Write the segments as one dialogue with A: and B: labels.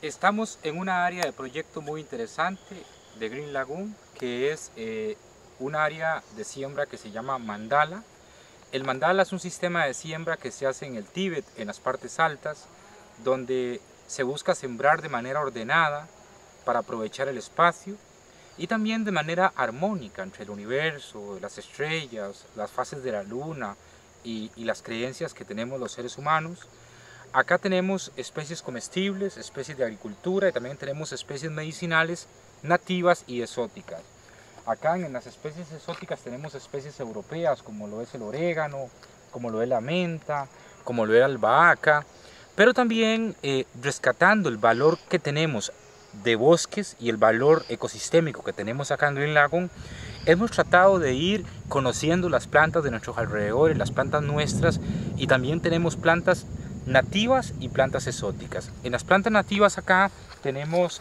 A: Estamos en una área de proyecto muy interesante de Green Lagoon, que es un área de siembra que se llama mandala. El mandala es un sistema de siembra que se hace en el Tíbet, en las partes altas, donde se busca sembrar de manera ordenada para aprovechar el espacio y también de manera armónica entre el universo, las estrellas, las fases de la luna y las creencias que tenemos los seres humanos. Acá tenemos especies comestibles, especies de agricultura y también tenemos especies medicinales nativas y exóticas. Acá en las especies exóticas tenemos especies europeas como lo es el orégano, como lo es la menta, como lo es la albahaca, pero también rescatando el valor que tenemos de bosques y el valor ecosistémico que tenemos acá en Green Lagoon, hemos tratado de ir conociendo las plantas de nuestros alrededores, las plantas nuestras, y también tenemos plantas nativas y plantas exóticas. En las plantas nativas acá tenemos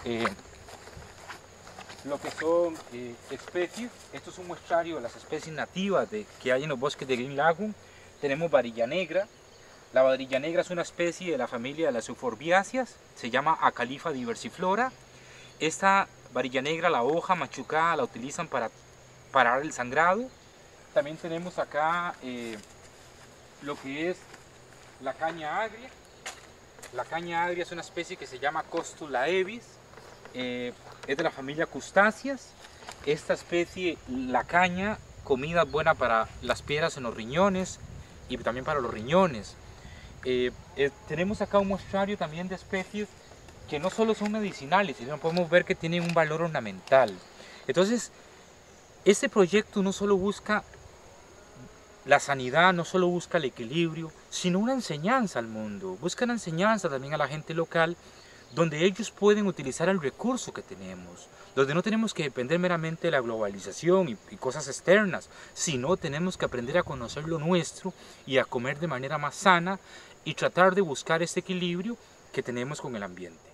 A: lo que son especies. Esto es un muestrario de las especies nativas que hay en los bosques de Green Lagoon. Tenemos varilla negra. La varilla negra es una especie de la familia de las euforbiáceas, se llama Acalifa diversiflora. Esta varilla negra, la hoja machucada, la utilizan para parar el sangrado. También tenemos acá lo que es la caña agria. La caña agria es una especie que se llama Costula aevis, es de la familia Crustáceas. Esta especie, la caña, comida buena para las piedras en los riñones y también para los riñones. Tenemos acá un muestrario también de especies que no solo son medicinales, sino podemos ver que tienen un valor ornamental. Entonces, este proyecto no solo busca la sanidad, no solo busca el equilibrio, sino una enseñanza al mundo. Busca una enseñanza también a la gente local, donde ellos pueden utilizar el recurso que tenemos, donde no tenemos que depender meramente de la globalización y cosas externas, sino tenemos que aprender a conocer lo nuestro y a comer de manera más sana y tratar de buscar ese equilibrio que tenemos con el ambiente.